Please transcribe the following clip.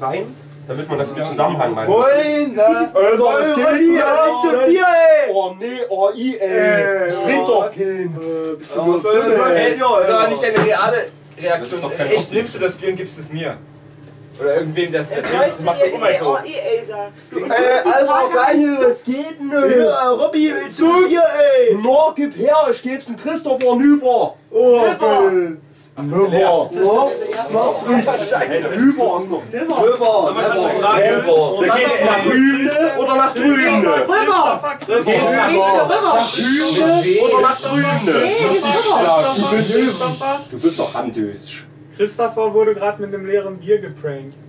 Wein, damit man das im Zusammenhang meint. Moin! Alter, was geht hier? Bier, ey! Oh nee, oh ey! Trink doch, Kind! Das war nicht deine reale Reaktion. Echt, nimmst du das Bier und gibst es mir? Oder irgendwem, das macht doch immer so. Alter, Daniel, was geht denn? Ja, Robby, willst du Bier, ey? No, gib her, ich geb's dem Christopher nüber! Oh, Nüber! Mach's richtig! Nüber ist noch Rüber! Da geht's nach Rühne oder nach Drüne? Rüber! Gehst du nach Rühne oder nach Drüne? Du bist doch handösisch. Christopher wurde gerade mit einem leeren Bier geprankt.